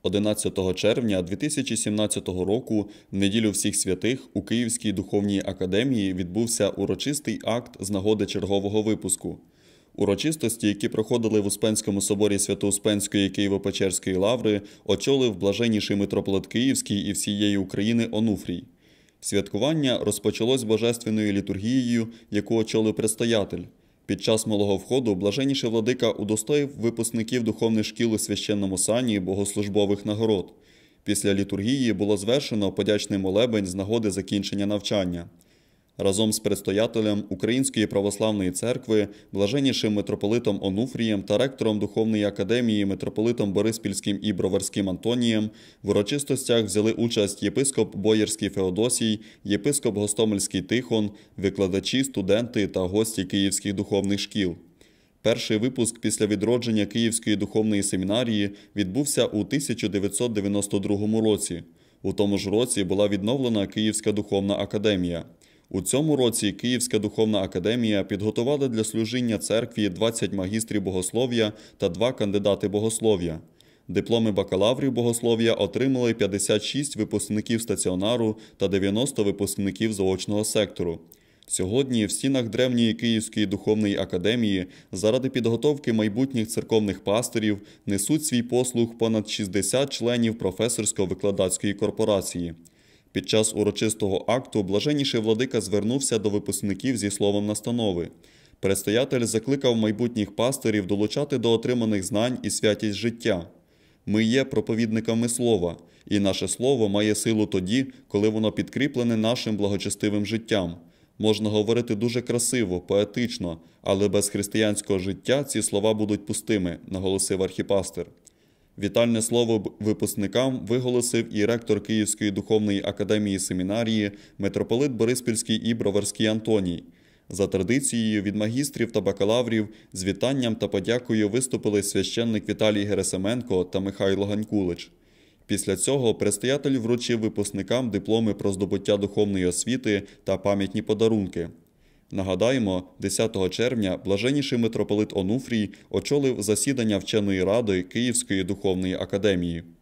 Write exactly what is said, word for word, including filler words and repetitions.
одинадцятого червня дві тисячі сімнадцятого року, в неділю всіх святих, у Київській духовній академії відбувся урочистий акт з нагоди чергового випуску. Урочистості, які проходили в Успенському соборі Свято-Успенської Києво-Печерської лаври, очолив блаженніший митрополит Київський і всієї України Онуфрій. Святкування розпочалось божественною літургією, яку очолив предстоятель. Під час малого входу блаженніший владика удостоїв випускників духовних шкіл у священному сані богослужбових нагород. Після літургії було звершено подячний молебень з нагоди закінчення навчання. Разом з предстоятелем Української православної церкви, блаженнішим митрополитом Онуфрієм та ректором Духовної академії митрополитом Бориспільським і Броварським Антонієм в урочистостях взяли участь єпископ Боярський Феодосій, єпископ Гостомельський Тихон, викладачі, студенти та гості київських духовних шкіл. Перший випуск після відродження Київської духовної семінарії відбувся у тисяча дев'ятсот дев'яносто другому році. У тому ж році була відновлена Київська духовна академія. У цьому році Київська духовна академія підготувала для служіння церкві двадцять магістрів богослов'я та два кандидати богослов'я. Дипломи бакалаврів богослов'я отримали п'ятдесят шість випускників стаціонару та дев'яносто випускників заочного сектору. Сьогодні в стінах древньої Київської духовної академії заради підготовки майбутніх церковних пастирів несуть свій послуг понад шістдесят членів професорсько-викладацької корпорації. Під час урочистого акту блаженніший владика звернувся до випускників зі словом настанови. Предстоятель закликав майбутніх пастирів долучати до отриманих знань і святість життя. Ми є проповідниками слова, і наше слово має силу тоді, коли воно підкріплене нашим благочестивим життям. Можна говорити дуже красиво, поетично, але без християнського життя ці слова будуть пустими, наголосив архіпастир. Вітальне слово випускникам виголосив і ректор Київської духовної академії семінарії митрополит Бориспільський і Броварський Антоній. За традицією від магістрів та бакалаврів з вітанням та подякою виступили священник Віталій Герасименко та Михайло Ганькулич. Після цього предстоятель вручив випускникам дипломи про здобуття духовної освіти та пам'ятні подарунки. Нагадаємо, десятого червня блаженніший митрополит Онуфрій очолив засідання вченої ради Київської духовної академії.